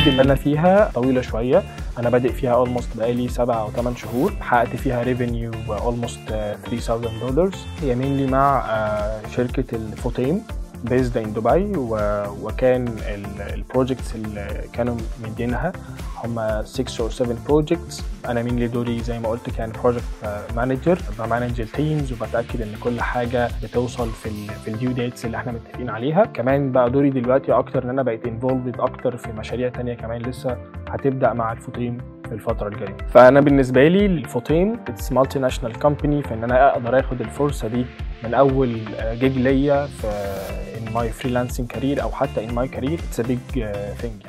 فترتي اللي انا فيها طويله شويه. انا بادئ فيها اولموست بقالي 7 أو 8 شهور. حققت فيها ريفينيو اولموست $3000. هي مينلي مع شركه الفوتيم بيزد ان دبي، وكان البروجكتس اللي كانوا مدينها هم 6 or 7 بروجكتس. انا مين دوري زي ما قلت كان بروجكت مانجر، بمانج التيمز وبتاكد ان كل حاجه بتوصل في الديو ديتس اللي احنا متفقين عليها. كمان بقى دوري دلوقتي اكتر ان انا بقيت انفولفد اكتر في مشاريع تانية كمان لسه هتبدا مع الفوتيم في الفتره الجايه. فانا بالنسبه لي الفوتيم اتس مالتي ناشونال كومباني، فان انا اقدر اخد الفرصه دي من اول جيج ليا في in my freelancing career او حتى in my career it's a big thing.